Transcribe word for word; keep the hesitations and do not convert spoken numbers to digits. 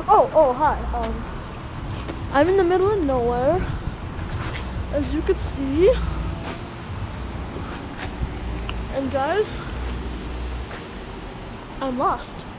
Oh, oh, hi. Um, I'm in the middle of nowhere, as you can see. And guys, I'm lost.